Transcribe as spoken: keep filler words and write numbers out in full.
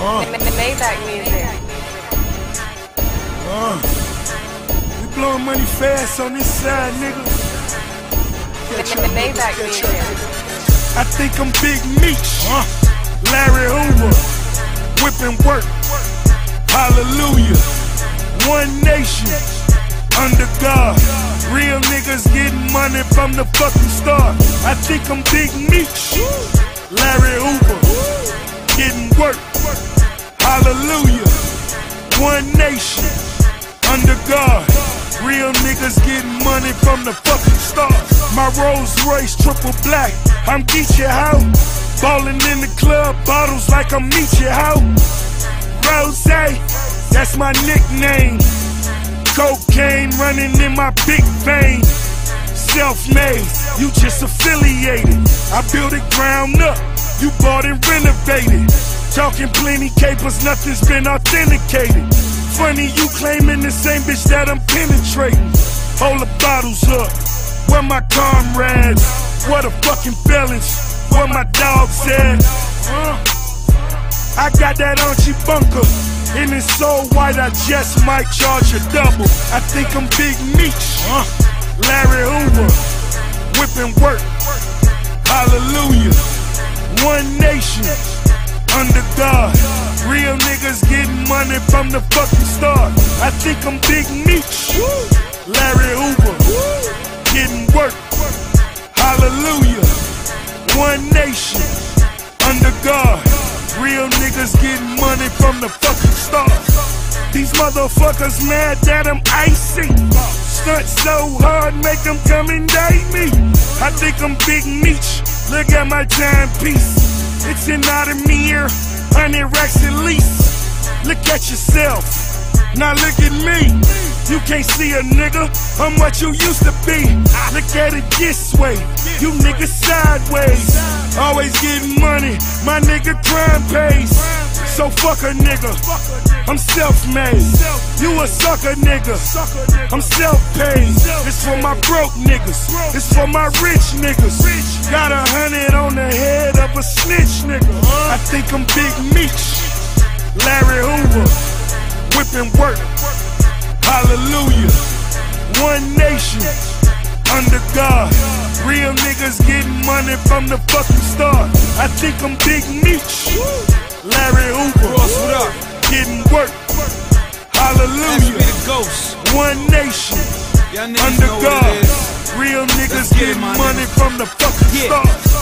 Uh. Maybach music. Uh. We blowing money fast on this side, nigga. Maybach music. I think I'm Big Meech, uh. Larry Hoover, whipping work. Hallelujah. One nation, under God. Real niggas getting money from the fucking start. I think I'm Big Meech, Larry Hoover, getting work. Hallelujah. One nation, under God. Real niggas getting money from the fucking start. My Rolls Royce triple black, I'm Geechee how. Ballin' in the club, bottles like I'm Meechee how. Rose, that's my nickname. Cocaine running in my big vein. Self-made, you just affiliated. I built it ground up, you bought and renovated. Talking plenty capers, nothing's been authenticated. Funny you claiming the same bitch that I'm penetrating. Hold the bottles up, where my comrades? What the fucking felons? Where my dogs at? Uh, I got that Archie bunker, and it's so white I just might charge a double. I think I'm Big Meech, uh, Larry Hoover, whipping work. Hallelujah. One nation, under God. Real niggas getting money from the fucking start. I think I'm Big Meech, Larry Hoover, getting work. Hallelujah. One nation, under God. Real niggas getting money from the fucking start. These motherfuckers mad that I'm icy. Stunt so hard, make them come and date me. I think I'm Big Meech, look at my timepiece. It's an out of mirror, hundred racks at least. Look at yourself, now look at me. You can't see a nigga, I'm what you used to be. Look at it this way, you niggas sideways. Always getting money, my nigga crime pays. So fuck a nigga, I'm self-made. You a sucker nigga, I'm self-paid. It's for my broke niggas, it's for my rich niggas. Got a hundred on the head of a snitch nigga. I think I'm Big Meech, Larry Hoover, whipping work. Hallelujah. One nation, under God. Real niggas getting money from the fucking start. I think I'm Big Meech, Larry Hoover, getting work. Hallelujah. One nation, under God. Real niggas getting money from the fucking start.